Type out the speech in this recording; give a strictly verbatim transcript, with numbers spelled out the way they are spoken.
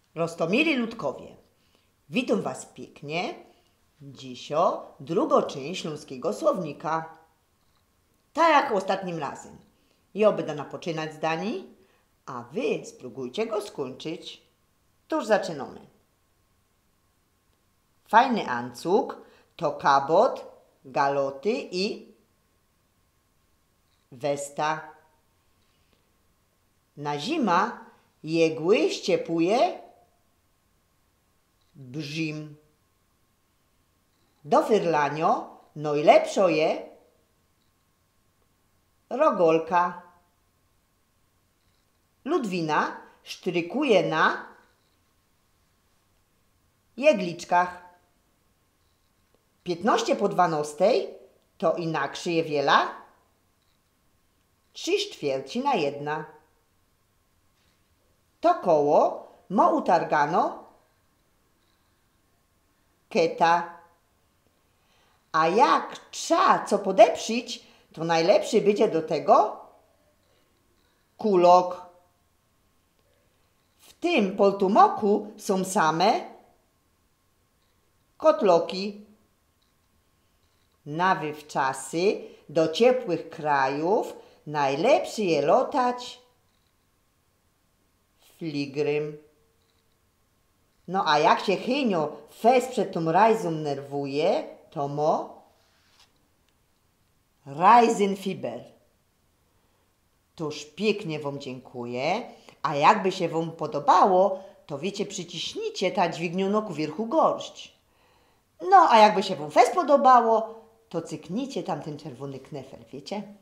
Rostomili ludkowie, witam Was pięknie. Dzisio drugą część śląskiego słownika. Tak jak ostatnim razem. Ja będę napoczynać zdani, a Wy spróbujcie go skończyć. To już zaczynamy. Fajny ancuk to kabot, galoty i westa. Na zima jegły ściepuje brzim. Do fyrlanio najlepszo je rogolka. Ludwina sztrykuje na jegliczkach. Piętnaście po dwanastej to inakszy je wiela trzy czwierci na jedna. To koło mo utargano keta. A jak trza co podeprzeć, to najlepszy będzie do tego kulok. W tym poltumoku są same kotloki. Na wywczasy do ciepłych krajów najlepszy je lotać fligrym. No a jak się chynio fes przed tą rajzą nerwuje, to mo Reisenfiber. Toż pięknie Wam dziękuję, a jakby się Wam podobało, to wiecie, przyciśnijcie ta dźwigniono ku wierchu gorść. No a jakby się Wam fes podobało, to cyknijcie tam ten czerwony knefel, wiecie?